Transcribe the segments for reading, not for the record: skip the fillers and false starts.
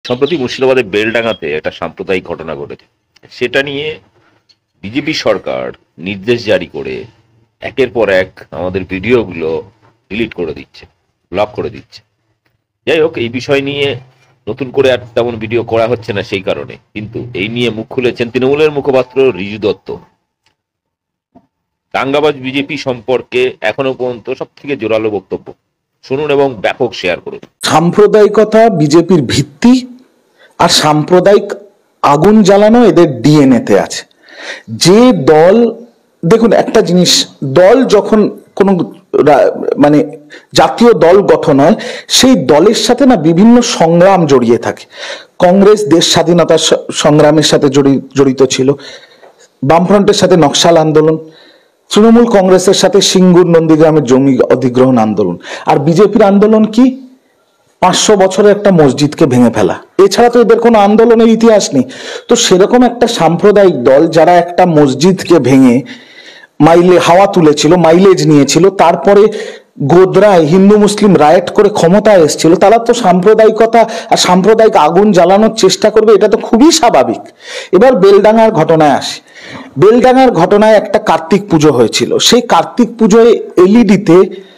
সম্প্রতি মুর্শিদাবাদের বেলডাঙ্গাতে একটা সাম্প্রদায়িক ঘটনা ঘটেছে। সেটা নিয়ে বিজেপি সরকার নির্দেশ জারি করে একের পর এক আমাদের ভিডিওগুলো ডিলিট করে দিচ্ছে, ব্লক করে দিচ্ছে। যাই হোক, এই বিষয় নিয়ে নতুন করে আর তেমন ভিডিও করা হচ্ছে না সেই কারণে, কিন্তু এই নিয়ে মুখ খুলেছেন তৃণমূলের মুখপাত্র রিজু দত্ত। দাঙ্গাবাজ বিজেপি সম্পর্কে এখনো পর্যন্ত সব থেকে জোরালো বক্তব্য শুনুন এবং ব্যাপক শেয়ার করুন। সাম্প্রদায়িকতা বিজেপির ভিত্তি, আর সাম্প্রদায়িক আগুন জ্বালানো এদের ডিএনএতে আছে। যে দল, দেখুন একটা জিনিস, দল যখন কোনো মানে জাতীয় দল গঠন হয়, সেই দলের সাথে না বিভিন্ন সংগ্রাম জড়িয়ে থাকে। কংগ্রেস দেশ স্বাধীনতার সংগ্রামের সাথে জড়িত ছিল, বামফ্রন্টের সাথে নকশাল আন্দোলন, তৃণমূল কংগ্রেসের সাথে সিঙ্গুর নন্দীগ্রামের জমি অধিগ্রহণ আন্দোলন, আর বিজেপির আন্দোলন কি 500 বছরের একটা মসজিদকে ভেঙে ফেলা। এছাড়া তো এদের কোনো আন্দোলনের ইতিহাস নেই। তো সেরকম একটা সাম্প্রদায়িক দল যারা একটা মসজিদকে ভেঙে হাওয়া তুলেছিল, মাইলেজ নিয়েছিল, তারপরে গোদরায় হিন্দু মুসলিম রায়েট করে ক্ষমতায় এসেছিল, তারা তো সাম্প্রদায়িকতা আর সাম্প্রদায়িক আগুন জ্বালানোর চেষ্টা করবে, এটা তো খুবই স্বাভাবিক। এবার বেলডাঙ্গার ঘটনায় আসি। বেলডাঙ্গার ঘটনায় একটা কার্তিক পুজো হয়েছিল। সেই কার্তিক পুজোয় এলইডিতে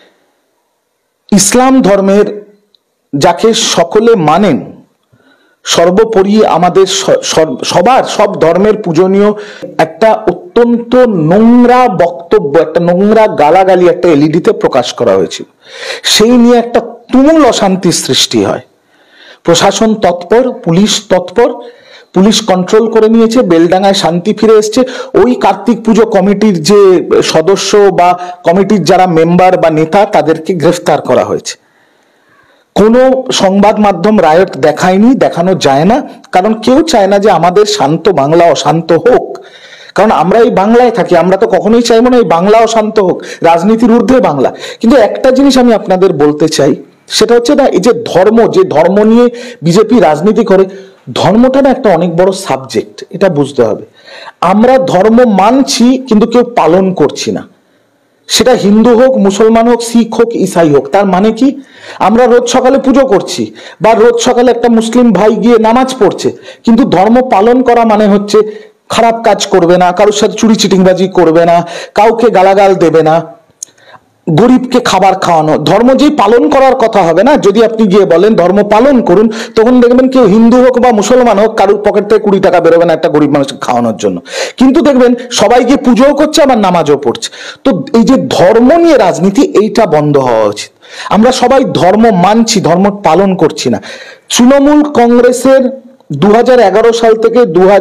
ইসলাম ধর্মের, যাকে সকলে মানেন, সর্বোপরি আমাদের সব ধর্মের পূজনীয় একটা অত্যন্ত নোংরা বক্তব্য, একটা নোংরা গালাগালি একটা এলইডিতে প্রকাশ করা হয়েছিল। সেই নিয়ে একটা তুমুল অশান্তির সৃষ্টি হয়। প্রশাসন তৎপর, পুলিশ তৎপর, পুলিশ কন্ট্রোল করে নিয়েছে, বেলডাঙ্গায় শান্তি ফিরে এসছে। ওই কার্তিক পুজো কমিটির যে সদস্য বা কমিটির যারা মেম্বার বা নেতা, তাদেরকে গ্রেফতার করা হয়েছে। কোনো সংবাদ মাধ্যম রায়ট দেখায়নি, দেখানো যায় না, কারণ কেউ চায় না যে আমাদের শান্ত বাংলা অশান্ত হোক। কারণ আমরা এই বাংলায় থাকি, আমরা তো কখনোই চাইবো না এই বাংলা অশান্ত হোক, রাজনীতির ঊর্ধ্বে বাংলা। কিন্তু একটা জিনিস আমি আপনাদের বলতে চাই, সেটা হচ্ছে না, এই যে ধর্ম নিয়ে বিজেপি রাজনীতি করে, ধর্মটা না একটা অনেক বড় সাবজেক্ট, এটা বুঝতে হবে। আমরা ধর্ম মানছি কিন্তু কেউ পালন করছি না, সেটা হিন্দু হোক, মুসলমান হোক, শিখ হোক, ইসাই হোক। তার মানে কি, আমরা রোজ সকালে পুজো করছি বা রোজ সকালে একটা মুসলিম ভাই গিয়ে নামাজ পড়ছে, কিন্তু ধর্ম পালন করা মানে হচ্ছে খারাপ কাজ করবে না, কারোর সাথে চুরি চিটিংবাজি করবে না, কাউকে গালাগাল দেবে না, গরিবকে খাবার খাওয়ানো। ধর্ম যেই পালন করার কথা হবে না, যদি আপনি গিয়ে বলেন ধর্ম পালন করুন, তখন দেখবেন কেউ হিন্দু হোক বা মুসলমান হোক, কারোর পকেট থেকে 20 টাকা বেরোবে না একটা গরিব মানুষকে খাওয়ানোর জন্য। কিন্তু দেখবেন সবাই গিয়ে পুজোও করছে, আবার নামাজও পড়ছে। তো এই যে ধর্ম নিয়ে রাজনীতি, এইটা বন্ধ হওয়া উচিত। আমরা সবাই ধর্ম মানছি, ধর্ম পালন করছি না। তৃণমূল কংগ্রেসের 2011 সাল থেকে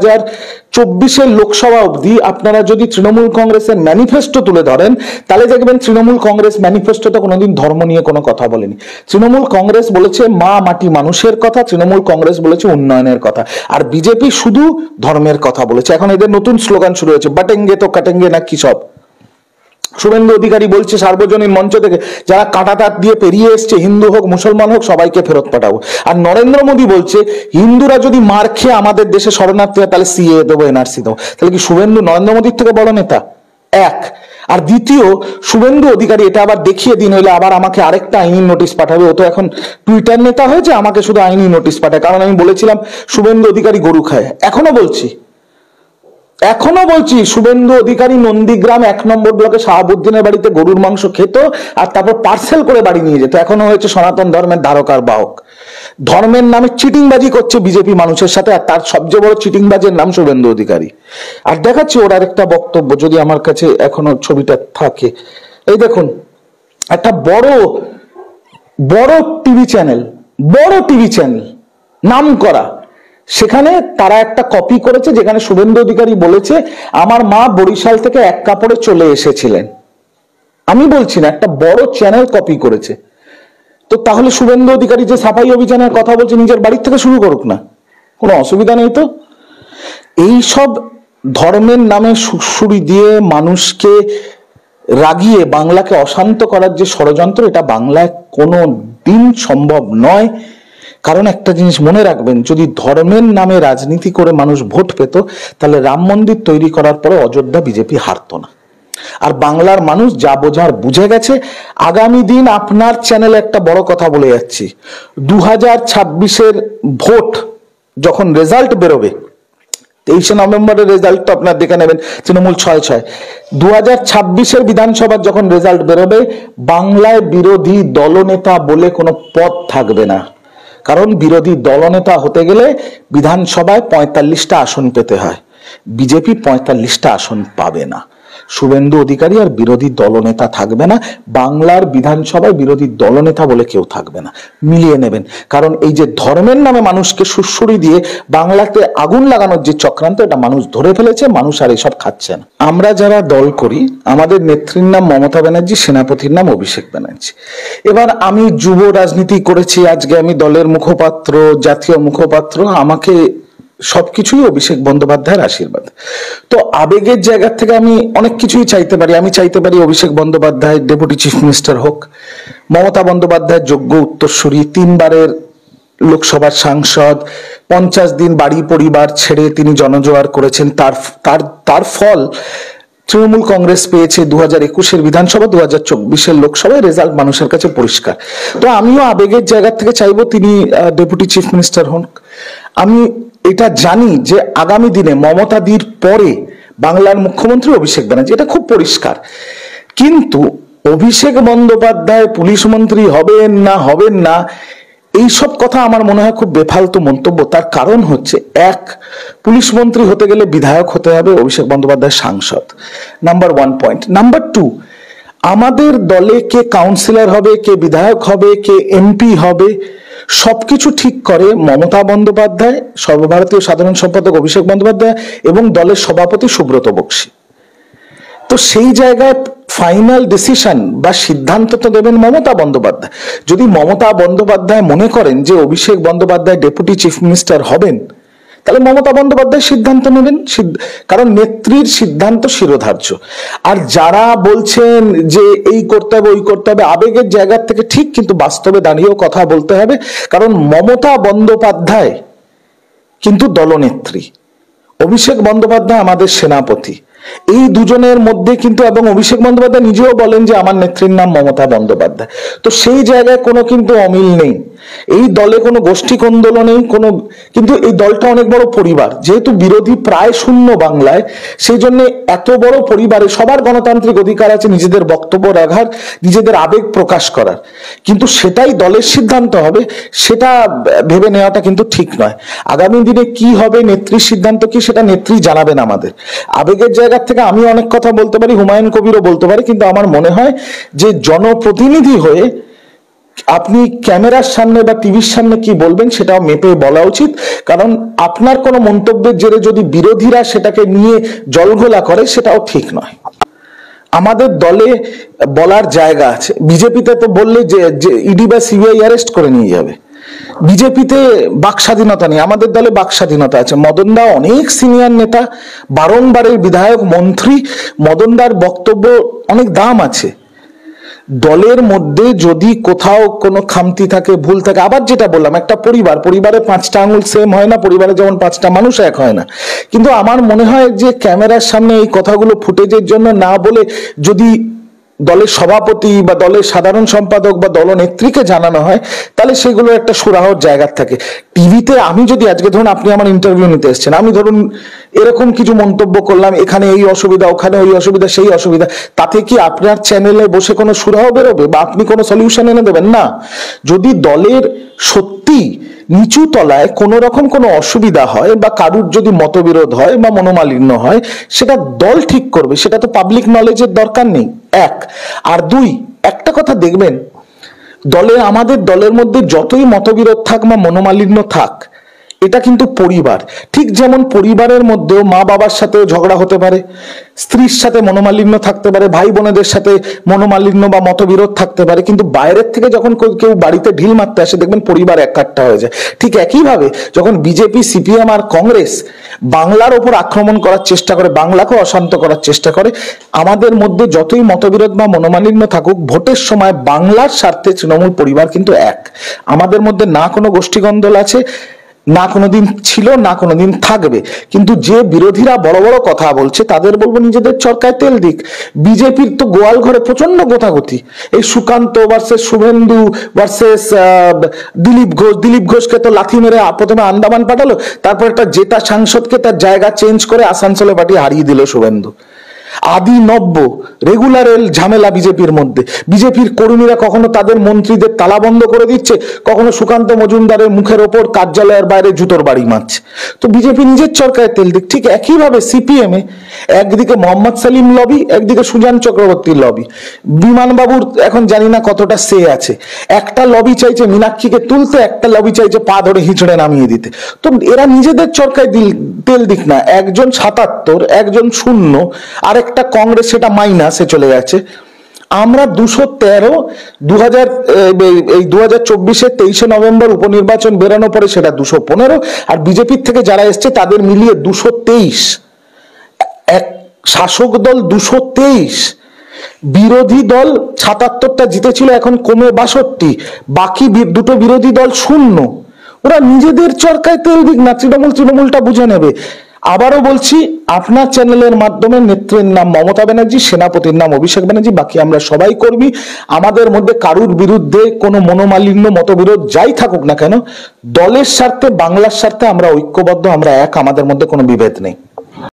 2024 লোকসভা অবধি আপনারা যদি তৃণমূল কংগ্রেসের ম্যানিফেস্টো তুলে ধরেন, তাহলে দেখবেন তৃণমূল কংগ্রেস ম্যানিফেস্টোতে কোনোদিন ধর্ম নিয়ে কোনো কথা বলেনি। তৃণমূল কংগ্রেস বলেছে মা মাটি মানুষের কথা, তৃণমূল কংগ্রেস বলেছে উন্নয়নের কথা, আর বিজেপি শুধু ধর্মের কথা বলেছে। এখন এদের নতুন স্লোগান শুরু হয়েছে, বাটেঙ্গে তো কাটেঙ্গে না কি সব। শুভেন্দু অধিকারী বলছে সার্বজনীন মঞ্চ থেকে, যারা কাঁটাতার দিয়ে পেরিয়ে এসছে, হিন্দু হোক মুসলমান হোক, সবাইকে ফেরত পাঠাবো। আর নরেন্দ্র মোদী বলছে হিন্দুরা যদি মার খেয়ে আমাদের দেশে শরণার্থী হয়, তাহলে সিএ দেবো, এনআরসি দেবো। তাহলে কি শুভেন্দু নরেন্দ্র মোদীর থেকে বড় নেতা? এক। আর দ্বিতীয়, শুভেন্দু অধিকারী এটা আবার দেখিয়ে দিন, হইলে আবার আমাকে আরেকটা আইনি নোটিশ পাঠাবে। ও তো এখন টুইটার নেতা হয়েছে, আমাকে শুধু আইনি নোটিশ পাঠায়। কারণ আমি বলেছিলাম শুভেন্দু অধিকারী গরু খায়, এখনো বলছি শুভেন্দু অধিকারী নন্দীগ্রাম 1 নম্বর ব্লকে শাহাবুদ্দিনের বাড়িতে গরুর মাংস খেত, আর তারপর পার্সেল করে বাড়ি নিয়ে যেত। এখনো হয়েছে সনাতন ধর্মের ধারকার বাহক। ধর্মের নামে চিটিংবাজি করছে বিজেপি মানুষের সাথে, আর তার সবচেয়ে বড় চিটিংবাজের নাম শুভেন্দু অধিকারী। আর দেখাচ্ছি ওর আরেকটা বক্তব্য, যদি আমার কাছে এখনো ছবিটা থাকে। এই দেখুন, একটা বড় টিভি চ্যানেল নাম করা, সেখানে তারা একটা কপি করেছে, যেখানে শুভেন্দু অধিকারী বলেছে আমার মা বরিশাল থেকে এক কাপড়ে চলে এসেছিলেন। আমি বলছি না, একটা বড় চ্যানেল কপি করেছে। তো তাহলে শুভেন্দু অধিকারী যে সাফাই অভিযানের কথা বলছে, নিজের বাড়ির থেকে শুরু করুক না, কোনো অসুবিধা নেই তো। এই সব ধর্মের নামে সুড়সুড়ি দিয়ে মানুষকে রাগিয়ে বাংলাকে অশান্ত করার যে ষড়যন্ত্র, এটা বাংলায় কোনো দিন সম্ভব নয়। কারণ একটা জিনিস মনে রাখবেন, যদি ধর্মের নামে রাজনীতি করে মানুষ ভোট পেত, তাহলে রাম মন্দির তৈরি করার পরে অযোধ্যা বিজেপি হারতো না। আর বাংলার মানুষ যা বোঝার বুঝে গেছে। আগামী দিন আপনার চ্যানেলে একটা বড় কথা বলে যাচ্ছি, 2026 ভোট যখন রেজাল্ট বেরোবে, 23শে নভেম্বরের রেজাল্ট আপনার দেখে নেবেন, তৃণমূল 6-6। 2026-এর বিধানসভার যখন রেজাল্ট বেরোবে, বাংলায় বিরোধী দলনেতা বলে কোনো পদ থাকবে না। কারণ বিরোধী দলনেতা হতে গেলে বিধানসভায় 45টা আসন পেতে হয়, বিজেপি 45টা আসন পাবে না। শুভেন্দু অধিকারী আর বিরোধী দলনেতা থাকবে না, বাংলার বিধানসভায় বিরোধী দলনেতা বলে কেউ থাকবে না। মিলিয়ে নেবেন, কারণ এই যে ধর্মের নামে মানুষকে সুড়সুড়ি দিয়ে বাংলাতে আগুন লাগানোর যে চক্রান্ত, এটা মানুষ ধরে ফেলেছে, মানুষ আর এসব খাচ্ছে না। আমরা যারা দল করি, আমাদের নেত্রীর নাম মমতা ব্যানার্জি, সেনাপতির নাম অভিষেক ব্যানার্জি। এবার আমি যুব রাজনীতি করেছি, আজকে আমি দলের মুখপাত্র, জাতীয় মুখপাত্র, আমাকে সবকিছুই অভিষেক বন্দ্যোপাধ্যায়ের আশীর্বাদ। তো আবেগের জায়গা থেকে আমি অনেক কিছুই চাইতে পারি। আমি চাইতে পারি Abhishek Bandyopadhyay deputy chief minister হোক, মমতা বন্দ্যোপাধ্যায় যোগ্য উত্তরসূরি, 3বারের লোকসভার সাংসদ, 50 দিন বাড়ি পরিবার ছেড়ে তিনি জনজোয়ার করেছেন, তার ফল তৃণমূল কংগ্রেস পেয়েছে 2021-এর বিধানসভা, 2024-এর লোকসভায় রেজাল্ট মানুষের কাছে পরিষ্কার। তো আমিও আবেগের জায়গা থেকে চাইবো তিনি ডেপুটি চিফ মিনিস্টার হন। আমি এটা জানি যে আগামী দিনে মমতাদির পরে বাংলার মুখ্যমন্ত্রী অভিষেক ব্যানার্জি, এটা খুব পরিষ্কার। কিন্তু অভিষেক বন্দ্যোপাধ্যায় পুলিশ মন্ত্রী হবেন না, এইসব কথা আমার মনে হয় খুব বেফালতু মন্তব্য। তার কারণ হচ্ছে, এক, পুলিশ মন্ত্রী হতে গেলে বিধায়ক হতে হবে, অভিষেক বন্দ্যোপাধ্যায় সাংসদ, নাম্বার 1 পয়েন্ট। নাম্বার 2, আমাদের দলে কে কাউন্সিলর হবে, কে বিধায়ক হবে, কে এমপি হবে, সবকিছু ঠিক করে মমতা বন্দ্যোপাধ্যায়, সর্বভারতীয় সাধারণ সম্পাদক অভিষেক বন্দ্যোপাধ্যায় এবং দলের সভাপতি সুব্রত বক্সী। তো সেই জায়গায় ফাইনাল ডিসিশন বা সিদ্ধান্ত তো দেবেন মমতা বন্দ্যোপাধ্যায়। যদি মমতা বন্দ্যোপাধ্যায় মনে করেন যে Abhishek Bandyopadhyay deputy chief minister হবেন, তাহলে মমতা বন্দ্যোপাধ্যায় সিদ্ধান্ত নেবেন, কারণ নেত্রীর সিদ্ধান্ত শিরোধার্য। আর যারা বলছেন যে এই করতে হবে, ওই করতে হবে, আবেগের জায়গা থেকে ঠিক, কিন্তু বাস্তবে দাঁড়িয়েও কথা বলতে হবে। কারণ মমতা বন্দ্যোপাধ্যায় কিন্তু দলনেত্রী, অভিষেক বন্দ্যোপাধ্যায় আমাদের সেনাপতি। এই দুজনের মধ্যে কিন্তু, এবং অভিষেক বন্দ্যোপাধ্যায় নিজেও বলেন যে আমার নেত্রীর নাম মমতা বন্দ্যোপাধ্যায়। তো সেই জায়গায় কোনো কিন্তু অমিল নেই, এই দলে কোনো গোষ্ঠী কোন্দল নেই কোনো। কিন্তু এই দলটা অনেক বড় পরিবার, যেহেতু বিরোধী প্রায় শূন্য বাংলায়, সেই জন্য এত বড় পরিবারে সবার গণতান্ত্রিক অধিকার আছে নিজেদের বক্তব্য রাখার, নিজেদের আবেগ প্রকাশ করার, কিন্তু সেটাই দলের সিদ্ধান্ত হবে, সেটা ভেবে নেওয়াটা কিন্তু ঠিক নয়। আগামী দিনে কি হবে, নেত্রীর সিদ্ধান্ত কি, সেটা নেত্রী জানাবেন আমাদের। আবেগের জায়গা থেকে আমি অনেক কথা বলতে পারি, হুমায়ুন কবিরও বলতে পারি, কিন্তু আমার মনে হয় যে জনপ্রতিনিধি হয়ে আপনি ক্যামেরার সামনে বা টিভির সামনে কি বলবেন সেটাও মেপে বলা উচিত। কারণ আপনার কোনো মন্তব্যের জেরে যদি বিরোধীরা সেটাকে নিয়ে জলঘোলা করে, সেটাও ঠিক নয়। আমাদের দলে বলার জায়গা আছে, বিজেপিতে তো বললে যে ইডি বা সিবিআই অ্যারেস্ট করে নিয়ে যাবে। বিজেপিতে বাক স্বাধীনতা নেই, আমাদের দলে বাক স্বাধীনতা আছে। মদনদা অনেক সিনিয়র নেতা, বারংবারের বিধায়ক, মন্ত্রী, মদনদার বক্তব্য অনেক দাম আছে। দলের মধ্যে যদি কোথাও কোনো খামতি থাকে, ভুল থাকে, আবার যেটা বললাম, একটা পরিবারে 5টা আঙুল সেম হয় না, পরিবারে যেমন 5টা মানুষ এক হয় না। কিন্তু আমার মনে হয় যে ক্যামেরার সামনে এই কথাগুলো ফুটেজের জন্য না বলে যদি দলের সভাপতি বা দলের সাধারণ সম্পাদক বা দলনেত্রীকে জানানো হয়, তাহলে সেগুলো একটা সুরাহর জায়গা থাকে। টিভিতে আমি যদি আজকে, ধরুন আপনি আমার ইন্টারভিউ নিতে এসেছেন, আমি ধরুন এরকম কিছু মন্তব্য করলাম, এখানে এই অসুবিধা, ওখানে ওই অসুবিধা, সেই অসুবিধা, তাতে কি আপনার চ্যানেলে বসে কোনো সুরাহ বেরোবে বা আপনি কোনো সলিউশন এনে দেবেন? না। যদি দলের সত্যি নিচু তলায় কোনো রকম কোনো অসুবিধা হয় বা কারুর যদি মতবিরোধ হয় বা মনোমালিন্য হয়, সেটা দল ঠিক করবে, সেটা তো পাবলিক নলেজের দরকার নেই, এক। আর দুই, একটা কথা দেখবেন, আমাদের দলের মধ্যে যতই মতবিরোধ থাক বা মনোমালিন্য থাক, এটা কিন্তু পরিবার। ঠিক যেমন পরিবারের মধ্যেও মা বাবার সাথেও ঝগড়া হতে পারে, স্ত্রীর সাথে মনোমালিন্য থাকতে পারে, ভাই বোনেদের সাথে মনোমালিন্য বা মতবিরোধ থাকতে পারে, কিন্তু বাইরের থেকে যখন কেউ বাড়িতে ঢিল মারতে আসে, দেখবেন পরিবার একাট্টা হয়ে যায়। ঠিক একইভাবে যখন বিজেপি, সিপিএম আর কংগ্রেস বাংলার ওপর আক্রমণ করার চেষ্টা করে, বাংলাকে অশান্ত করার চেষ্টা করে, আমাদের মধ্যে যতই মতবিরোধ বা মনোমালিন্য থাকুক, ভোটের সময় বাংলার স্বার্থে তৃণমূল পরিবার কিন্তু এক। আমাদের মধ্যে না কোনো গোষ্ঠীদ্বন্দ্ব আছে, না কোনোদিন ছিল, না কোনোদিন থাকবে। কিন্তু যে বিরোধীরা বড় বড় কথা বলছে তাদের বলবো নিজেদের চরকায় তেল দিক। বিজেপির তো গোয়াল ঘরে প্রচন্ড গোতাগতি, এই সুকান্ত ভার্সেস শুভেন্দু ভার্সেস দিলীপ ঘোষকে তো লাথি মেরে প্রথমে আন্দামান পাঠালো, তারপর একটা জেতা সাংসদকে তার জায়গা চেঞ্জ করে আসানসোলে পাঠিয়ে হারিয়ে দিল শুভেন্দু। আদি নব্য রেগুলার ঝামেলা বিজেপির মধ্যে। বিজেপির কর্মীরা কখনো তাদের মন্ত্রীদের তালা বন্ধ করে দিচ্ছে, কখনো সুকান্ত মজুমদারের মুখের ওপর কার্যালয়ের বাইরে জুতোর বাড়ি মারছে। তো বিজেপি নিজের চরকায় তেল দিক। ঠিক একইভাবে সিপিএম এ একদিকে মোহাম্মদ সালিম লবি, একদিকে সুজান চক্রবর্তীর লবি। বিমানবাবুর এখন জানি না কতটা সে আছে, একটা লবি চাইছে মীনাক্ষীকে তুলতে, একটা লবি চাইছে পা ধরে হিঁচড়ে নামিয়ে দিতে। তো এরা নিজেদের চরকায় তেল দিক না। একজন 77, একজন 0, আর একটা কংগ্রেস সেটা মাইনাসে চলে গেছে। আমরা 213, 2024-এ 23শে নভেম্বর উপনির্বাচন বেরোনোর পরে সেটা 215, আর বিজেপির থেকে যারা এসছে তাদের মিলিয়ে 223। এক শাসক দল 223, বিরোধী দল 77টা জিতেছিল, এখন কমে 62, বাকি দুটো বিরোধী দল 0। ওরা নিজেদের চরকায় তেল দিক না, তৃণমূলটা বুঝে নেবে। আবারও বলছি, আপনার চ্যানেলের মাধ্যমে নেত্রীর নাম মমতা ব্যানার্জি, সেনাপতির নাম অভিষেক ব্যানার্জি, বাকি আমরা সবাই কর্মী। আমাদের মধ্যে কারুর বিরুদ্ধে কোনো মনোমালিন্য, মতবিরোধ যাই থাকুক না কেন, দলের স্বার্থে, বাংলার স্বার্থে আমরা ঐক্যবদ্ধ, আমরা এক, আমাদের মধ্যে কোনো বিভেদ নেই।